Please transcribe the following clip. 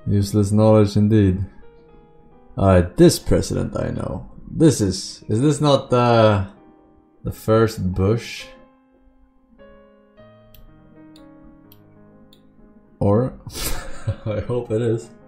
Useless knowledge indeed. Alright, this president I know. This is this not the first Bush? Or I hope it is.